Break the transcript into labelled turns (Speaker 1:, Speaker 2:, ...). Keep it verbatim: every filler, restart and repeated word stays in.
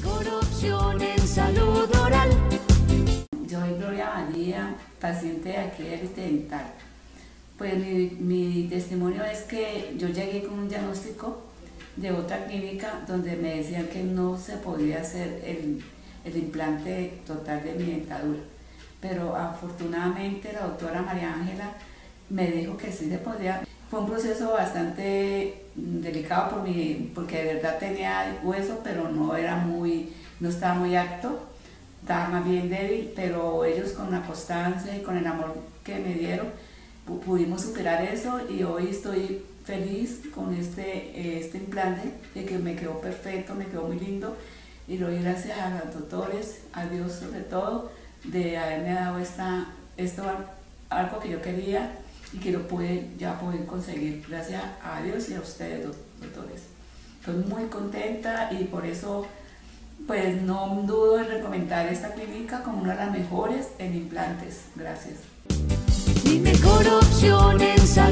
Speaker 1: mejor opción en salud oral.
Speaker 2: Yo soy Gloria María, paciente de aquí de Élite Dental. Pues mi, mi testimonio es que yo llegué con un diagnóstico de otra clínica donde me decían que no se podía hacer el, el implante total de mi dentadura. Pero afortunadamente la doctora María Ángela me dijo que sí se podía. Fue un proceso bastante delicado por mi, porque de verdad tenía hueso, pero no, era muy, no estaba muy apto, estaba más bien débil, pero ellos con la constancia y con el amor que me dieron, pudimos superar eso y hoy estoy feliz con este, este implante, de que me quedó perfecto, me quedó muy lindo, y le doy gracias a los doctores, a Dios sobre todo, de haberme dado esta, esto, algo que yo quería y que lo pude ya poder conseguir, gracias a Dios y a ustedes, doctores. Estoy muy contenta y por eso pues no dudo en recomendar esta clínica como una de las mejores en implantes. Gracias.
Speaker 1: Mi mejor opción en salud.